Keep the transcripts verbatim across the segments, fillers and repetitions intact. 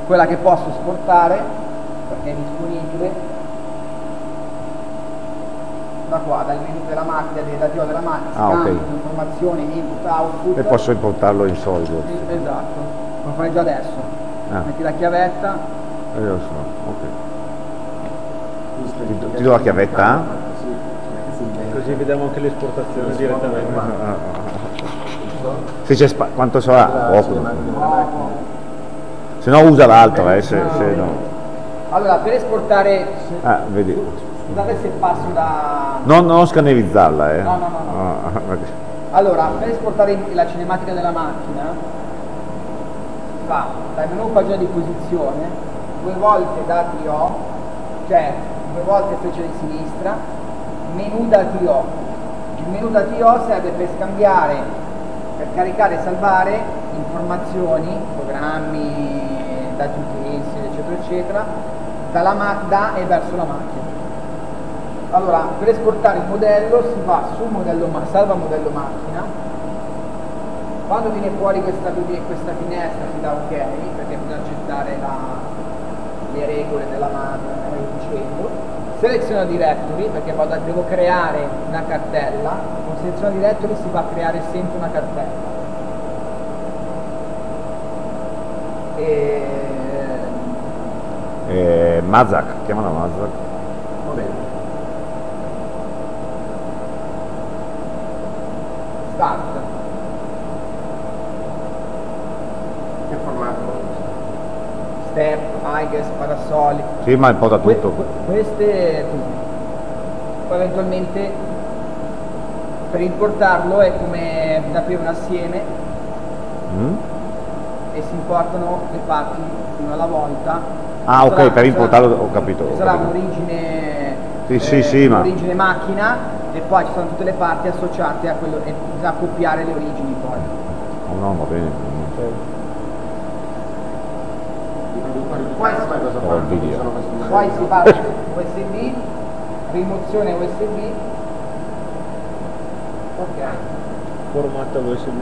quella che posso esportare perché è disponibile da qua, dal menu della macchina, dell'attivo della macchina, ah, scambio, okay. informazioni, input, output. E posso importarlo in solido. Esatto, lo fai già adesso. Ah. Metti la chiavetta. Eh, lo so, ok. Ti, ti do la chiavetta? Così vediamo anche l'esportazione direttamente. Se c'è spa- quanto sarà? Poco. Se no usa l'altro, eh, se, se no. Allora, per esportare, Ah, vedi. scusate se passo da... Non, non scannerizzarla, eh. No, no, no, no. Ah, allora, per esportare la cinematica della macchina, fa dal menu pagina di posizione, due volte dati O, cioè due volte freccia di sinistra, menu dati O. Il menu dati O serve per scambiare, per caricare e salvare informazioni, programmi, dati utensili, eccetera, eccetera, dalla da e verso la macchina. Allora, per esportare il modello si va sul modello, salva modello macchina. Quando viene fuori questa, questa finestra si dà ok, perché bisogna accettare la, le regole della macchina e via dicendo. Seleziona directory, perché vado a, devo creare una cartella. Con seleziona directory si va a creare sempre una cartella. E... Eh, Mazak, chiamala Mazak. Va bene. Start. Che formato? Step, I G E S, Parasolic. Sì, ma importa tutto. Que queste tutte. Poi eventualmente per importarlo è come aprire un assieme Mm? e si importano le parti una alla volta. Ah, ok, sarà, per importarlo sarà, ho capito. Ci ho sarà capito. un'origine Sì, sì, sì, ma- un'origine macchina e poi ci sono tutte le parti associate a quello e bisogna accoppiare le origini poi. Oh, no, va bene. I produttori di Poi casa si- poi cosa Oh, fanno? video. Sono questi Poi modelli, si no? va su U S B, rimozione U S B. Ok. Formato U S B.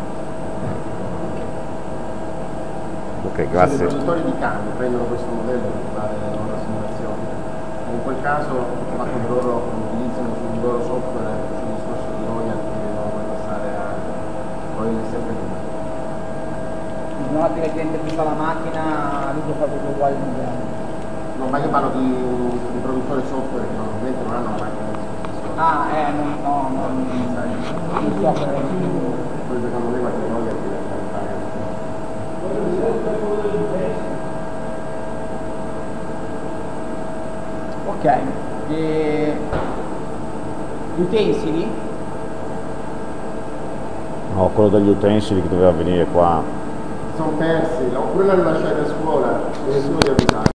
Ok, I grazie. produttori di cambio prendono questo modello per fare le loro simulazioni. In quel caso il fatto che loro utilizzano sul loro software sul discorso di royalty che devono poi passare a poi sempre più. Non aprire il cliente che fa la macchina, lui può fare tutto uguale il modello. No, ma io parlo di, di produttori software che normalmente non hanno la macchina a disposizione. Ah, eh, no, no, no, non so per Poi secondo me qualche royalty deve fare. Ok, e... gli utensili? No, quello degli utensili che doveva venire qua. Sono persi, oppure l'hanno lasciato a scuola, nessuno li ha avvisato.